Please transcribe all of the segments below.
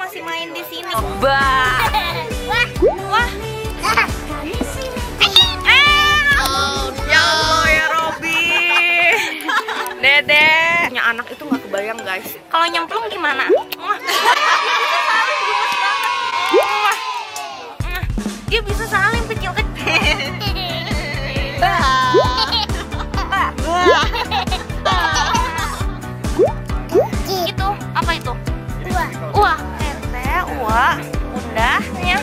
masih main di sini. Bah. Wah. Wah. Ya Allah ya Robi. Dede. Punya anak itu nggak kebayang guys. Kalau nyemplung gimana? Dia bisa saling kecil-kecil. Itu apa itu? Wah, tete, wah, bundahnya.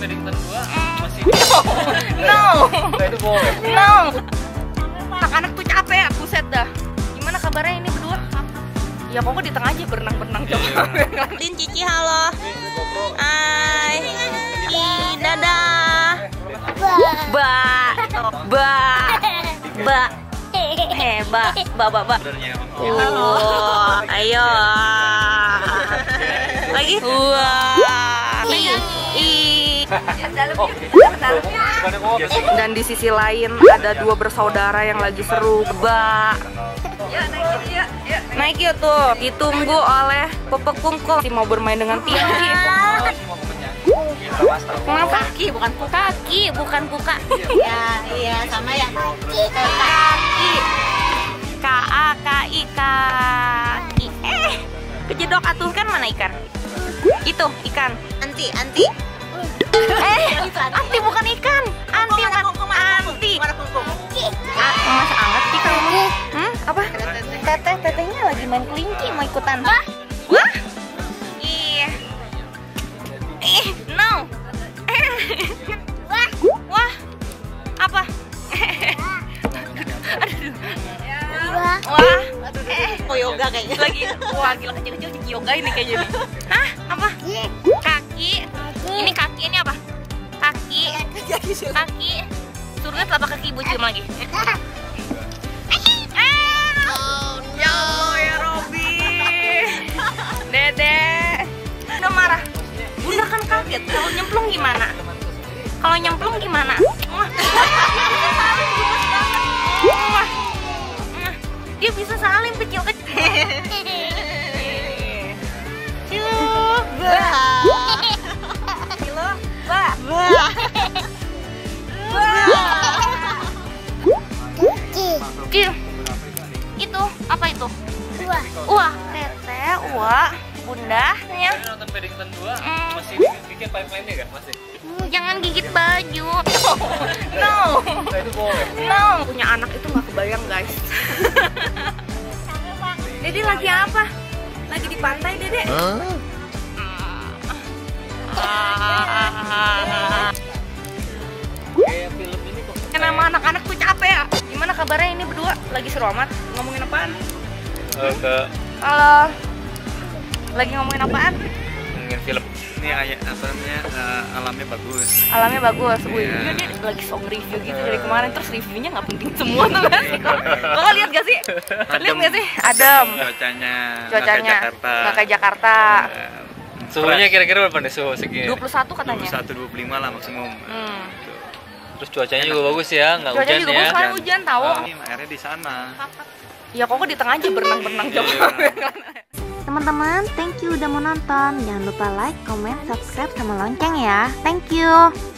No. No. Anak-anak tuh capek ya, buset dah. Gimana kabarnya ini berdua? Ya pokoknya di tengah aja berenang-berenang coba. Din, Cici, halo. Hai. Dadah. Ba. Ba. Ba. Ba. Halo. Ayo. Lagi. Wah. Dan di sisi lain ada dua bersaudara yang lagi seru. Ba. Naik yuk tuh. Ditunggu oleh Pepek Kungkung. Mau bermain dengan tinggi. Kenapa? Kaki, bukan buka. Ya, iya sama ya. Kaki. K-A-K-I, kaki. Kejedok atuh kan mana ikan? Itu ikan. Anti. Anti bukan ikan. Anti. Masa anget sih kamu? Apa? Tetehnya lagi main kelinci mau ikutan. Wah? Iya. No. Wah. Apa? Wah. Oh yoga kayaknya. Lagi wah gila kecil-kecil yoga ini kayaknya nih. Hah? Apa? Kaki. Ini kaki, ini apa? Kaki. Surga telapak kaki ibu cium lagi. Ya Allah ya Robi. Dede. Udah marah. Bunda kan kaget. Kalau nyemplung gimana? Dia bisa saling kecil-kecil. Itu apa itu? Wah, tete, wah, bundahnya. Nonton Paddington 2 masih bikin pipeline-nya kan masih? Jangan gigit baju. No. No. Punya anak itu nggak kebayang guys. Dede lagi apa? Lagi di pantai Dede? Kayak film ini kok. Kenapa anak-anak tuh capek ya? Gimana kabarnya ini berdua? Lagi seru amat. Ngomongin apaan? Halo. Lagi ngomongin apaan? Ngomongin film. Ini apa namanya alamnya bagus. Alamnya bagus. Wih, Iya. dia lagi song review gitu dari kemarin. Terus reviewnya nggak penting semua tuh kan? Kok lihat gak sih? Lihat gak sih? Adem. Cuacanya. Cuacanya nggak kayak Jakarta. Suhunya kira-kira berapa nih suhu segini? 21 katanya. 21-25 lah maksimum. Terus cuacanya juga bagus ya, nggak Cuacanya hujan juga ya. bagus, soalnya hujan tahu. Ini airnya di sana. Ya kok di tengah aja berenang-berenang coba. Teman-teman, thank you udah mau nonton. Jangan lupa like, comment, subscribe, sama lonceng ya. Thank you.